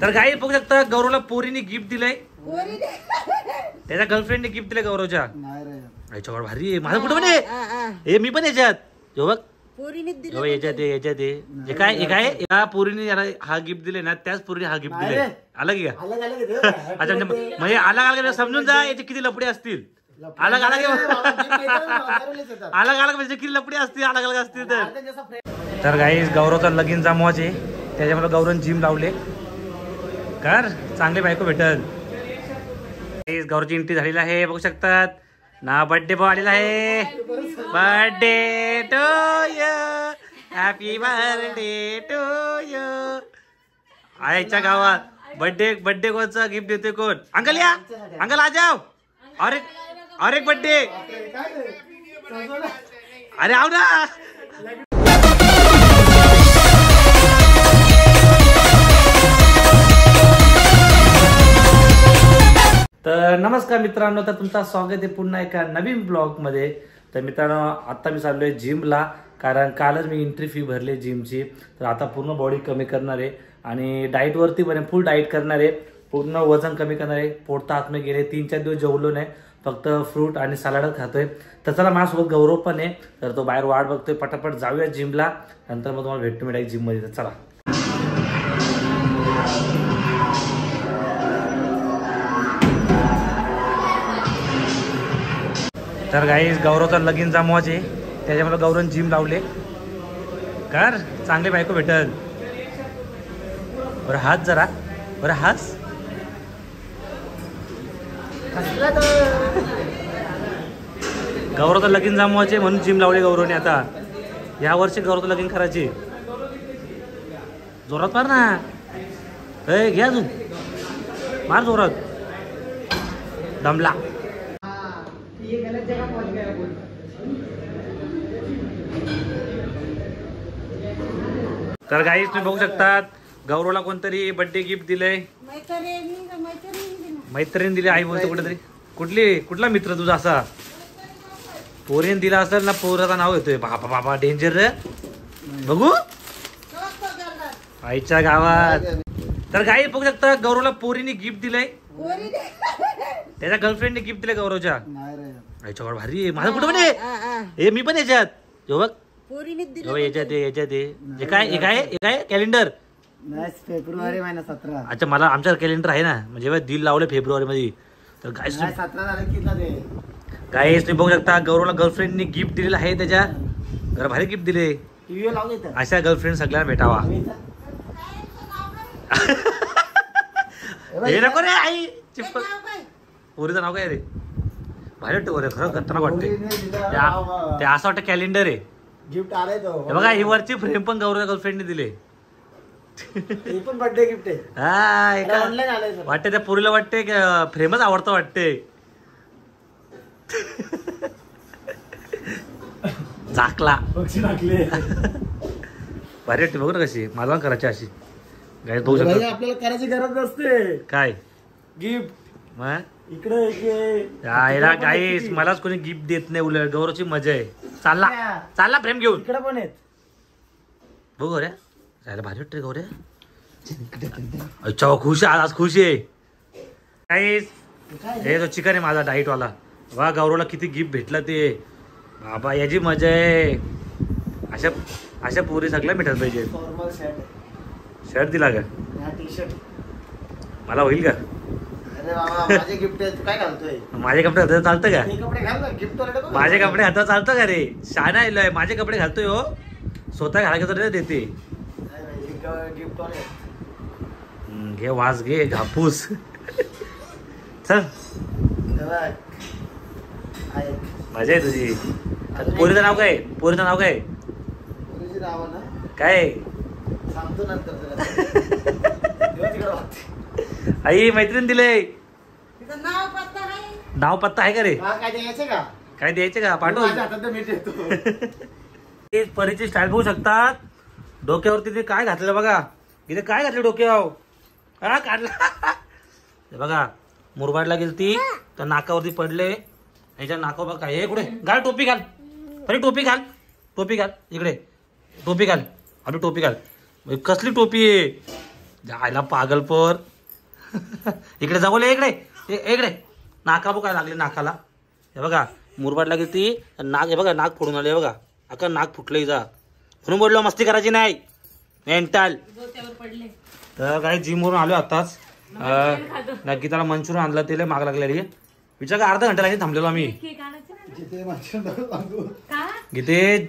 तर काही बघू शकता गौरवला पोरीने गिफ्ट दिलंय, त्याच्या गर्लफ्रेंडने गिफ्ट दिलंय गौरवच्या. याच्यावर भारी आहे. माझं कुठं पण आहे, मी पण याच्यात बघ याच्यात हे काय या पोरीने याला हा गिफ्ट दिले ना, त्याच पोरीने हा गिफ्ट दिले. आलं की का? अच्छा म्हणजे अलग अलग समजून जा याचे किती लपडे असतील. अलग अलग अलग अलग म्हणजे किती लपडे असतील, अलग अलग असतील. तर गाईस गौरवचा लगीन जमवायचे, त्याच्यामुळे गौरव जिम लावले. कर चांगली बायको भेटल. गौरवची एंट्री झालेली आहे बघू शकतात. ना बर्थडे बॉय आलेला आहे. Birthday to you, happy birthday to you. आईच्या गावात बर्थडे कोणचा गिफ्ट देतोय कोण? अंकल या, अंकल आ जाओ. और एक बर्थडे. अरे आओ ना. तर नमस्कार मित्रांनो, तर तुमचं स्वागत आहे पुन्हा एका नवीन ब्लॉग मध्ये. तर मित्रांनो आता मी चाललोय जिमला, कारण कालच मी एंट्री फी भरली जिमची. तर आता पूर्ण बॉडी कमी करणार आहे आणि डाएट वरती पण फुल डाएट करणार आहे. पूर्ण वजन कमी करणार आहे. पोट तर आतमध्ये गेले, 3-4 दिवस जेवलो नाही, फक्त फ्रूट आणि सलाडच खातोय. तर चला माझ्यासोबत गौरव पण आहे, तर तो बाहेर वाट बघतोय. पटापट जाऊया जिमला, नंतर मग तुम्हाला भेटतो मी डायरेक्ट जिम मध्ये. तर चला. तर गाईस गौरवचा लगीन जमवायचे, त्याच्यामुळे गौरव जिम लावले. कर चांगली बायको भेटल. बरं हात जरा, बरं हात. गौरवचं लगीन जमवायचे म्हणून जिम लावले गौरवने. आता या वर्षी गौरवचं लगीन करायचे. जोरात मार ना, घ्या अजून मार जोरात. दमला. तर गाईस तुम्ही बघू शकतात गौरवला कोणतरी बर्थडे गिफ्ट दिलंय. मैत्रिणी दिली आई बोलतो कुठेतरी. कुठला मित्र तुझा असा? पोरीने दिला असेल ना, पोराचं नाव येतोय. बाबा बाबा डेंजर रे. बघू आईच्या गावात. तर गाई बघू शकता गौरवला पोरीने गिफ्ट दिलंय, त्याच्या गर्लफ्रेंडने गिफ्ट दिलंय गौरवच्या. याच्यावर भारी आहे. माझं कुठं पण आहे, मी पण याच्यात बघ याच्यात हे काय कॅलेंडर. फेब्रुवारी महिना 17. अच्छा मला आमच्या कॅलेंडर आहे ना, म्हणजे दिल लावले फेब्रुवारी मध्ये. तर गाईस तुम्ही बघू शकता गौरवला गर्लफ्रेंडने गिफ्ट दिलेलं आहे. त्याच्या घर भारी गिफ्ट दिले. अशा गर्लफ्रेंड सगळ्यांना भेटावा. हे नको रे आई चिपक. पोरीचं नाव काय रे? भारी वाटतं बरं, खरं खतरनाक वाटते. ते असं वाटतं कॅलेंडर आहे. गिफ्ट आलाय तो बघा. ही वरची फ्रेम पण गौरव गर्लफ्रेंडने दिले. पण बर्थडे गिफ्ट आहे. हा ऑनलाईन आलाय. वाटते त्या पोरीला वाटते फ्रेमच आवडतं वाटते. झाकला भारी वाटते. बघू ना कशी मला करायची अशी. गाय बघू शकतो आपल्याला करायची गरज नसते काय गिफ्ट. मग इकडे यायला गाईस मलाच कोणी गिफ्ट देत नाही. उलट गौरवची मजा आहे. चालला फ्रेम घेऊन. इकडे पण आहेत बघ गौऱ्या, जायला भारी वाटते गौऱ्या. अच्छा खुश आहे आज, खुश आहे गाईस. हे तो चिकन आहे माझा डाईट वाला. वा गौरवला किती गिफ्ट भेटलं ते. बाबा याची मजा आहे. अशा पोरी सगळ्या भेटत पाहिजे. शर्ट दिला का? मला होईल का? माझे गिफ्ट काय घालतोय? माझे कपडे हातात चालतं का? गिफ्ट माझे कपडे हातात चालतं का रे? शाळा आलोय. माझे कपडे घालतोय हो, स्वतः घालायचं तर देते. गिफ्ट घे वास घे घापूस. चल मजा आहे तुझी. पोरीचं नाव काय? पोरीचं नाव काय? काय सांगतो नंतर. आई मैत्रीण दिले. नाव पत्ता आहे का रे? काय द्यायचं का? काय द्यायचं का? पाठव. परीची स्टाईल बघू शकतात. डोक्यावरती ते काय घातलं बघा. इथे काय घातलं डोक्यावर? हा काढला बघा. मुरबाडला गेली ती तर नाकावरती पडले. ह्याच्या नाकावर काय हे कुठे घाल टोपी घाल. अरे टोपी घाल, टोपी घाल. इकडे टोपी घाल. अरे टोपी घाल. कसली टोपी आहे? जायला पागलपोर. इकडे जवळ इकडे इकडे नाका बघ काय लागले नाकाला. हे बघा मुरबाडला किती नाक. हे बघा नाक फोडून आले बघा. अका नाक फुटलंय जा म्हणून बोललो मस्ती करायची नाही मेंटल. तर काय जिम वरून आलो आताच. नक्कीताला मंचुरियन आणलं ते माग लागलेली. विचार का अर्धा घंटा लागेल थांबलेलो आम्ही. गीते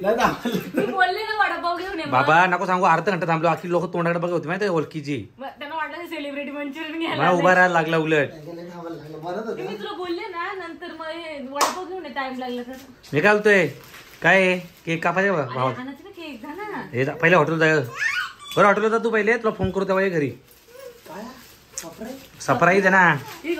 बाबा नको सांगू अर्धा घंटा थांबलो. आखी लोक तोंडाकडे बघत होती माहिती ओळखीची. सेलिब्रिटी मंचुरियन मला उभा राहायला लागला उलट. मी तुला बोलले ना नंतर मग वडापाव घेऊन टाइम लागला तर मी काय बोलतोय काय केक कापायचा भावा. केक झाला हे पहिले हॉटेल जाय बरं. हॉटेल होता तू पहिले तुला फोन करू तेव्हा ये घरी. सरप्राईज आहे ना.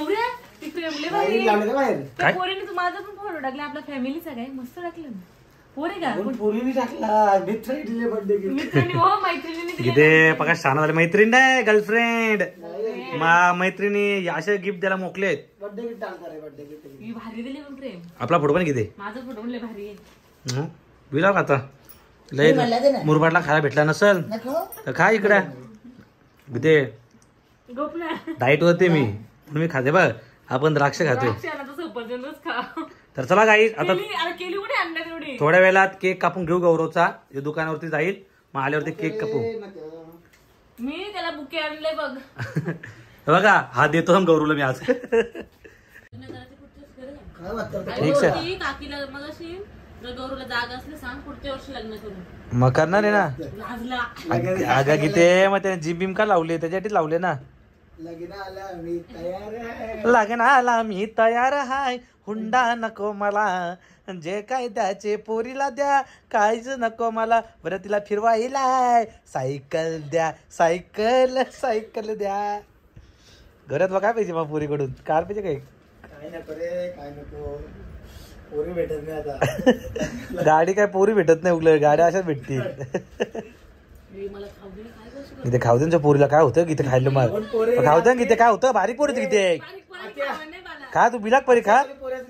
काय पोरीने तू माझा पण फोटो टाकला आपल्या फॅमिलीचा काय मस्त टाकलं पोरे का पोरीने टाकला मित्राने बर्थडे मित्रांनी हो मैत्रिणीने दिले. किती पका शाना झाले. मैत्रीण नाही गर्लफ्रेंड. मैत्रिणी असे गिफ्ट द्यायला मोकलेत. बर्थडे गिफ्ट टाकणार बर्थडे गिफ्ट. ही भारी दिली पण प्रेम. आपला फोटो पण किती माझा फोटो पण लय भारी आहे. विला आता लय मुरबाडला खायला भेटला नसल तर खा इकडे. किती गप ना डाएट होते मी म्हणून मी खाते बघ. आपण द्राक्ष खातोय. सफरचंदच खा. तर चला गाईस आता केली कुठे आणण्यात एवढी. थोड्या वेळात केक कापून घेऊ गौरवचा. जे दुकानावरती जाईल मग आल्यावरती केक कापू. मी त्याला बुके आणले बघ. बघा हा देतो ना गौरवला मी आज. काकीला मग अशी गौरवला जागा असले सांग पुढच्या वर्षी लग्न करू. मग करणार आहे ना. अगं किती मग त्याने जिम बिम का लावले त्याच्यासाठी लावले ना. लग्न आला मी तयार आहे. लग्नाला मी तयार हाय. हुंडा नको मला. जे काय द्याचे पोरीला द्या. काहीच नको मला. बरं तिला फिरवायला सायकल द्या. सायकल सायकल द्या. घरात बघ काय पाहिजे मग पोरीकडून कार पाहिजे काय. काय नको रे काय नको. पोरी भेटत नाही आता. गाडी काय पोरी भेटत नाही उलट गाड्या अशाच भेटतील. इथे खाऊ दे पोरीला काय होतं किती खायला मग खाऊ दे किती काय होतं बारीक पोरी किती खा तू बिलाक परी खा.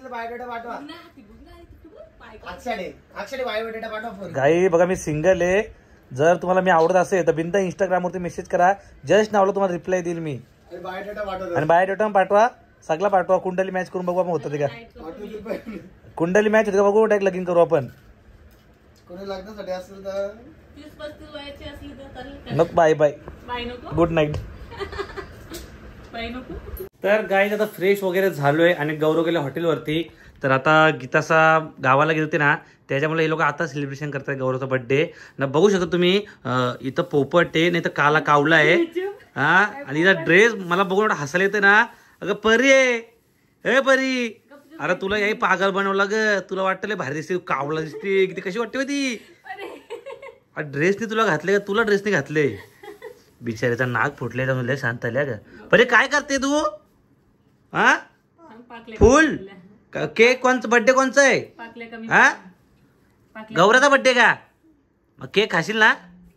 गाई बघा मी सिंगल आहे. जर तुम्हाला मी आवडत असेल तर बिनता इंस्टाग्रामवरती मेसेज करा. जस्ट नावला तुम्हाला रिप्लाय देईल मी. आणि बायोडेटा पाठवा सगळा पाठवा. कुंडली मॅच करून बघू आपण होतं ते का. कुंडली मॅच होते का बघू डायरेक्ट लगीन करू आपण. कोणी लग्नासाठी असेल तर 30-35 वयाची असली तर नको. बाय बाय बाय नको. Good night. बाय नको. तर गाईज आता फ्रेश वगैरे झालोय आणि गौरव गेले हॉटेलवरती. तर आता गीतासा गावाला गेले होते ना त्याच्यामुळे हे लोक आता सेलिब्रेशन करतात गौरवचा बर्थडे ना. बघू शकता तुम्ही इथं पोपट आहे नाही तर काला कावला आहे. हा आणि इथं ड्रेस मला बघून एवढं हसायला येतं ना. अगं परी आहे हे परी. अरे तुला याही पागल बनवला ग. तुला वाटतं भारी दिसते कावला दिसते किती कशी वाटते ती. ड्रेसने तुला घातले का तुला ड्रेसने घातले. बिचारीचा नाक फुटले तर लय शांत आल्या ग. परी काय करते तू. हा फुल केक कोणचं बर्थडे कोणचं आहे हा गौराचा बर्थडे का. मग केक खाशील ना.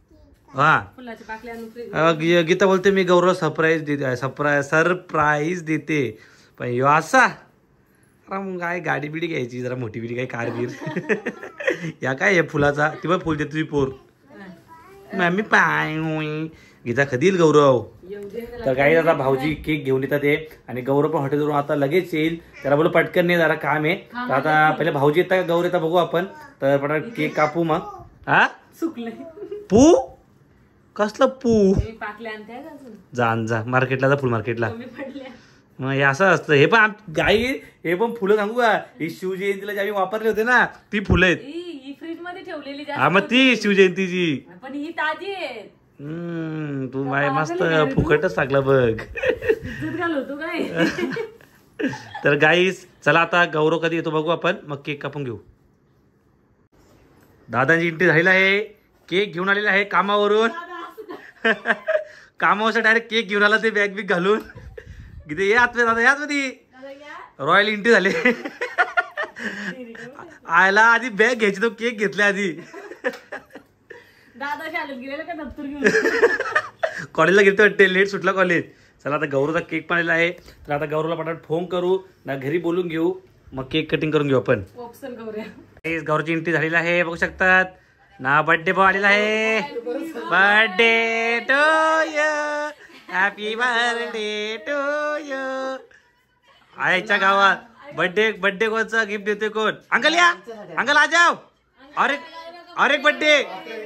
हा गीता बोलते मी गौरव सरप्राईज देते सरप्राईज देते पण यो असा. मग काय गाडी बिडी घ्यायची जरा मोठी बिडी काय कार बीर. या काय हे फुलाचा ती पण फुल देते तुझी पोर. मम्मी पाय गीता कधी येईल गौरव. तर काही आता भाऊजी केक घेऊन येतात ते आणि गौरव पण हॉटेलवरून आता लगेच येईल. त्याला बोलू पटकन नाही जरा काम आहे. तर आता पहिले भाऊजी येतात का गौरव येतात बघू आपण. तर पटकन केक कापू मग. हा पू कसलं पू जा मार्केटला जा फुल मार्केटला. मग हे असं असतं. हे पण गाई हे पण फुलं सांगू का ही शिवजयंतीला जे आम्ही वापरले होते ना ती फुलं आहेत. फ्रीज मध्ये ठेवलेली हा मग ती शिवजयंतीची. पण ही ताजी आहे. तू माय मस्त फुकटच टाकला बघ. घालवतो काय. तर गाईस चला आता गौरव कधी येतो बघू आपण मग केक कापून घेऊ. दादांची एंट्री झालेला आहे. केक घेऊन आलेला आहे कामावरून. कामावर डायरेक्ट केक घेऊन आला ते बॅग बिग घालून. किती या आत दादा याच मध्ये रॉयल एंट्री झाली. आयला आधी बॅग घ्यायची तो केक घेतला आधी. कॉलेजला गेलो वाटते लेट सुटला कॉलेज. चला आता गौरवचा केक पण आलेला आहे. तर आता गौरवला पटापट फोन करू ना घरी बोलून घेऊ मग केक कटिंग करून घेऊ आपण. गौरवची एंट्री झालेली आहे बघू शकतात ना. बर्थडे बॉय आलेला आहे. Birthday to you happy birthday to you. आईच्या गावात बर्थडे कोणचा गिफ्ट देते कोण? अंकल या, अंकल आ जाओ. और एक बर्थडे.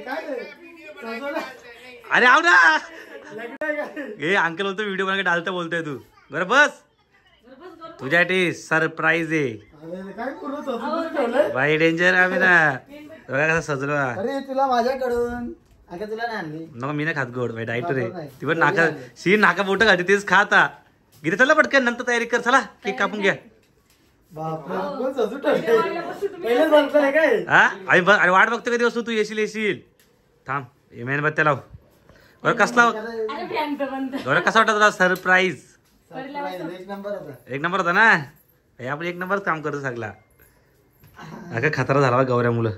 अरे आओ ना. हे अंकल बोलतो व्हिडिओ बनवून डालता बोलतोय तू. बरं बस, तुझ्यासाठी सरप्राईज आहे. काय करू ठेवलंय? बाई डेंजर आम्ही ना. बघा कसं सजलो. अरे तुला माझ्याकडून अगं तुला नाही आणली. नको मी नाही खात गोड बाई डायटर आहे ती. पण नाका शी नाका बोट घालते तेच खाता. गिरे चला पटकन नंतर तयारी कर. चला केक कापून घ्या. बापरे कोण सजू ठेवलंय? पहिलेच बघतोय काय? हा अरे वाट बघतो कधी वस्तू तू येशील. थांब हे मेणबत्त्या लाव. बरं कसला अरे भयंकर बंद. बरं कसा वाटत तुला सरप्राईज? एक नंबर होता. एक नंबर होता ना. हे आपण एक नंबरच काम करतो सगळा. अगं खतरा झाला गौऱ्या मुलं.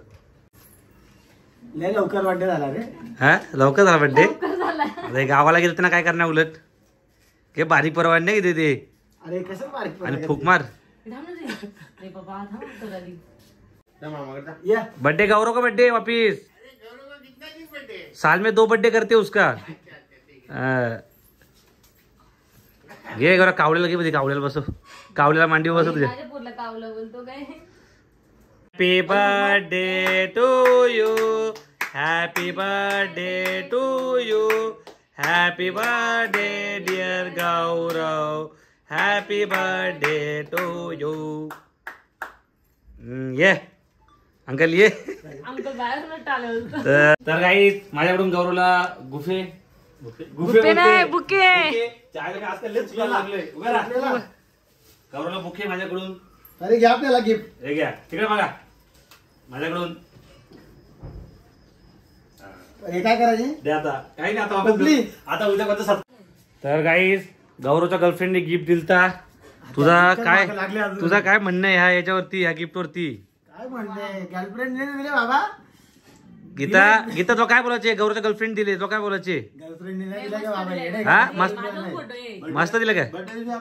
लय लवकर बर्थडे झाला रे. हा लवकर झाला बड्डे. झाला. अरे गावाला गेलं तर ना काय करणार उलट. हे बारीक परवान नाही किती ते. अरे कसं बारीक आणि फूक मार. थांब ना ते. अरे बाबा थांब तर आली. या बर्थडे गौरव का बर्थडे वापिस. साल में 2 बर्थडे करते उसका. घे गौरव कावल्याला घे. कावल्याला बसव. कावल्याला मांडीवर बसव तुझ्या. माझ्या पोरला कावलं बोलतो काय. Happy birthday to you. Happy birthday to you. Happy birthday dear Gaurav. Happy birthday to you. ये अंकल ये. अंकल बाहेर टाळलं. तर काही माझ्याकडून गौरवला गुफे बुके नाही बुके. गौरवला बुके माझ्याकडून. अरे घ्या आपल्याला गिफ्ट. हे घ्या तिकडे बघा माझ्याकडून. हे काय करायचे? द्या आता काही नाही आता कुठली? आता उद्या कोणतं. तर गाईज गौरवच्या गर्लफ्रेंडने गिफ्ट दिलता. तुझा काय म्हणणं आहे ह्या याच्यावरती ह्या गिफ्ट वरती? काय म्हणते गर्लफ्रेंडने दिले बाबा. गीता तो काय बोलायचे? गौरवच्या गर्लफ्रेंड दिले तो काय बोलायचे? गर्लफ्रेंडने दिले का बाबा? येडे हा का? मस्त फोटो आहे. मस्त दिलं काय?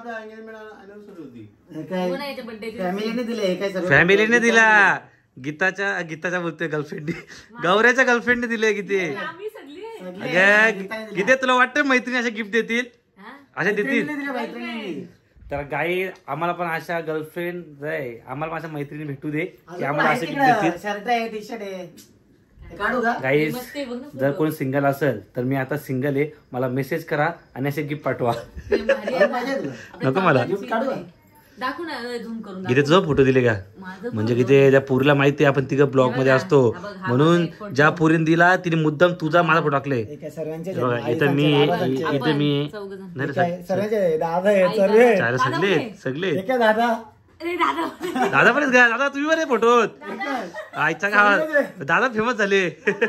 हे काय कोणाच्या बर्थडे फॅमिलीने दिले? हे काय सर्व फॅमिलीने दिला. गीताच्या बोलतोय गर्लफ्रेंड. गौऱ्याच्या गर्लफ्रेंडने दिले गीते. आम्ही सगळी आहे. अगं गीते तुला वाटतं मैत्रिणी अशा गिफ्ट देतील? हा? अशा देतील? मैत्रिणीने दिले, मैत्रिणीने. तर गाई आम्हाला पण अशा गर्लफ्रेंड आहे. आम्हाला पण अशा मैत्रिणी भेटू दे की अजून आम्हाला आहे असे गिफ्ट तिकडं. देतील. शर्ट आहे टी शर्ट आहे. हे काढू का? गाईज मस्त आहे बघ ना जर कोणी सिंगल असेल तर मी आता सिंगल आहे. मला मेसेज करा आणि असे गिफ्ट पाठवा. ते भारी आहे. पाहिजे तुला? नको मला. गिफ्ट काढू का? दाखवू ना झूम करून गीते तुझा फोटो दिले का? माझं म्हणजे किती त्या पुरीला माहिती आहे आपण तिघं ब्लॉग मध्ये असतो म्हणून ज्या पुरीने दिला तिने मुद्दाम तुझा माझा फोटो टाकले. हे काय सर्वांचे बघा इथं मी इथं मी नाही रे, सर्वांचे दादा आहे सर्व चार सगळे हे काय दादा अरे दादा दादा पण घ्या. दादा तुम्ही बरे फोटो आईच्या गावात दादा फेमस झाले.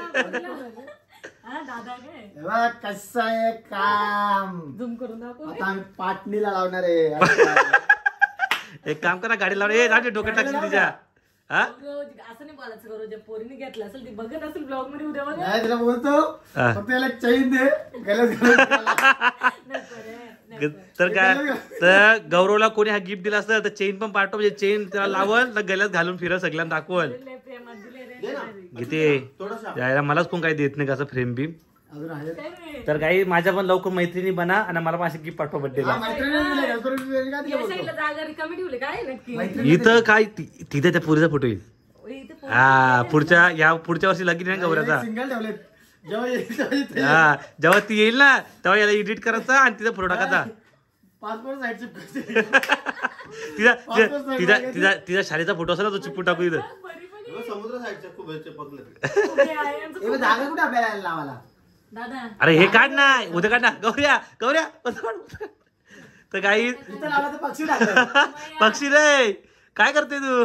हा दादा काय हे बघ कसं आहे काम. झूम करून दाखव. आता आम्ही पाटणीला लावणार आहे. एक काम करा गाडी लावून राहते डोक्यात टाकशील तिच्या. हा असं नाही बोलायचं करू. ज्या पोरीने घेतलं असेल ती बघत असेल ब्लॉग मध्ये उद्या बघा. नाही तुला बोलतो हा. फक्त याला चैन दे तर काय तर गौरवला कोणी हा गिफ्ट दिला असतं तर चेन पण पाठव. म्हणजे चेन त्याला लावल तर गल्यात घालून फिरल सगळ्यांना दाखवल. लय प्रेमात दिले रे. गीते यायला मलाच कोण काही देत नाही कसं फ्रेम बिम. अजून आहे काय रे? तर काही माझ्या पण लवकर मैत्रिणी बना आणि मला पण असे गिफ्ट पाठवा बर्थडेला. हा, मैत्रिणीने दिले, गर्लफ्रेंडने दिले, काय दिलं या बोलतो? साईडला जागा रिकामी ठेवली काय नक्की. मैत्रिणीने इथं काय तिथे त्या पुरीचा फोटो येईल. इथे पोरी- हा पुढच्या वर्षी लगीन आहे गौऱ्याचा. सिंगल ठेवले जेव्हा येईल तेव्हा इथे हा जेव्हा ती येईल ना तेव्हा याला एडिट करायचा आणि तिचा फोटो टाकायचा. पासपोर्ट साईड तिचा शाळेचा फोटो असेल ना तो चिपू टाकू इथं. बरी पण समुद्र साईडच्या खूप पकडले. उभे आहे यांचं जागा कुठे आपल्याला लावायला? दादा अरे हे काढ ना उद्या काढ ना गौऱ्या गौऱ्या. तर काही इथं लावला तर पक्षी टाकलं. पक्षी रे काय करते तू?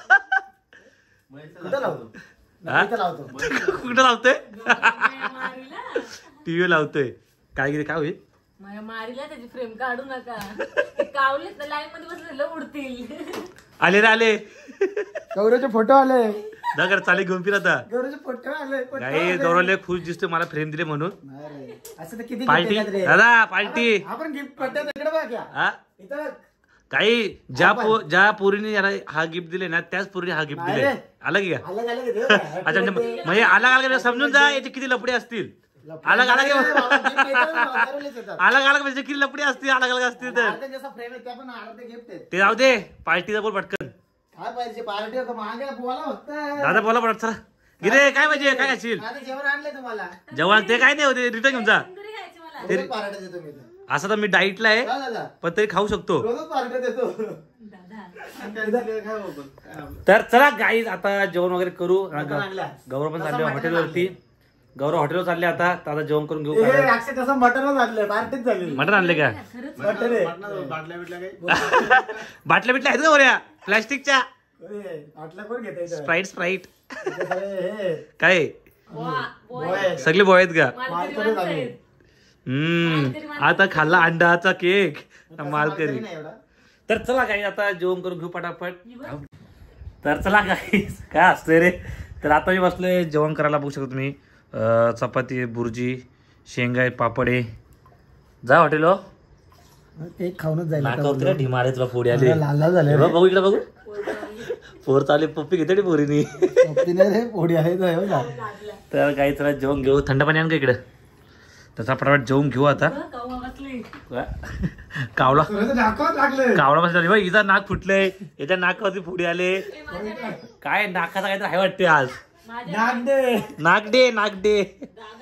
कुठं लावतो? हा? इथं लावतो. कुठं लावतोय? माया मारीला टीव्ही लावतोय. काय होईल? माया मारीला त्याची फ्रेम काढू नका. ते कावलेत ना लाईन मध्ये बसलेलं उडतील. आले रे आले. गौरवचे फोटो आले. दगड चाले घेऊन फिर आता. गौरवचे फोटो आले. फोटो काही आले. गौरवले खुश दिसतोय मला फ्रेम दिले म्हणून. अरे, असं तर किती पार्टी gift देतात रे. दादा पार्टी. आपण गिफ्ट पडतात तिकडे बघ क्या. हा इथं बघ. काही ज्या पोरीने याला हा गिफ्ट दिले ना त्याच पोरीने हा गिफ्ट दिले. नाही रे. आलं की का? अलग अलग आहे ते. अच्छा म्हणजे आला समजून जा याचे किती लफडे असतील. अलग अलग गिफ्ट अलग अलग म्हणजे किती लपडी असते अलग अलग असते तर फ्रेम आहे त्या पण अर्धे गिफ्ट आहेत. ते जाऊ दे पार्टीचा बोल पटकन. काय पाहिजे पार्टी होतं मागे बोला फक्त. दादा बोला पडत चला गिरे काय पाहिजे काय असेल आता जेवण आणले तुम्हाला जेवण ते काय नाही होते रिटर्न घेऊन जा. तंदुरी खायची मला. रोजच पार्ट्या देतो मी तर. असं तर मी डाईटला आहे का दादा पण तरी खाऊ शकतो. रोजच पार्ट्या देतो. दादा काय काय हो पण. काय तर चला गाईज आता जेवण वगैरे करू. आणला. गौरव पण तसं चालले मटण हॉटेलवरती. गौरव हॉटेलवर चालले आता आता जेवण करून घेऊ. हे अक्षय तसं मटनच आणलं पार्टीच झाली. मटण आणले का खरंच मटन आहे. बाटल्या बिटल्या काही बाटल्या बिटल्या आहेत का बऱ्या प्लॅस्टिकच्या आटला कोण घेत स्प्राईट हे काय वा, बोय. बोय. सगळे बॉय आहेत का. मालकरी माणसं आहेत. आता खाल्ला अंडाचा केक मालकरी. नाही एवढा. तर चला काही आता जेवण करून घेऊ पटापट. तर चला काही काय असतंय रे. तर आता मी बसलोय जेवण करायला बघू शकतो तुम्ही. चपाती बुर्जी शेंगा पापड आहे. जा हॉटेल ते खाऊनच जाईल आता. नाकावते ढिमारे तुला फोडी आले. लाल लाल झाले रे. बघू इकडे बघू पोर चालले पप्पी घेते रे पोरीनी. तिने रे पोडी आहे तो, हो ना. तर काही चला जेवण घेऊ. थंड पाणी आण का इकडं. त्याचा पटापट जेवून घेऊ आता. काऊ बसले. कावला दाखवत लागले. कावला बसला हिचा नाक फुटलंय याच्या नाकावरती फोडी आले. काय नाकाचा काहीतरी आहे वाटते आज. माझ्या नाक दे. नागडे नागडे दादा